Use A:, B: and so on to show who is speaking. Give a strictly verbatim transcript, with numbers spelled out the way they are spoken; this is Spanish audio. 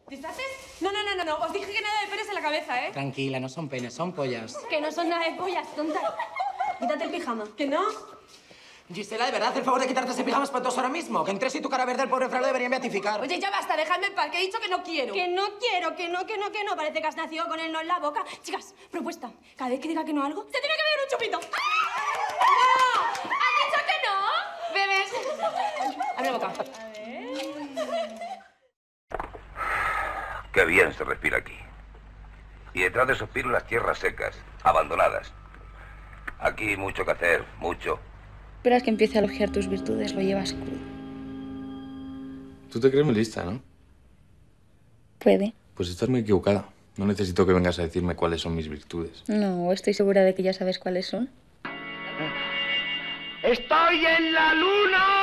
A: ¿Disfraces? No, no, no, no, no. Os dije que nada de penes en la cabeza, ¿eh?
B: Tranquila, no son penes, son pollas.
A: Que no son nada de pollas, tonta. Quítate el pijama. ¿Que no?
B: Gisela, ¿de verdad haz el favor de quitarte ese pijama espantoso ahora mismo? Que entre y tu cara verde el pobre Fran lo deberían beatificar.
A: Oye, ya basta, dejadme en paz, que he dicho que no quiero.
C: Que no quiero, que no, que no, que no. Parece que has nacido con el no en la boca. Chicas, propuesta. Cada vez que diga que no a algo, se tiene que beber un chupito. ¡Ah!
A: ¡No! ¿Has dicho que no? Bebes. Abre la boca. A ver.
D: Qué bien se respira aquí. Y detrás de esos pinos las tierras secas, abandonadas. Aquí hay mucho que hacer, mucho.
E: Esperas que empiece a elogiar tus virtudes, lo llevas crudo.
F: Tú te crees muy lista, ¿no?
E: Puede.
F: Pues estás muy equivocada. No necesito que vengas a decirme cuáles son mis virtudes.
E: No, estoy segura de que ya sabes cuáles son.
D: ¡Estoy en la luna!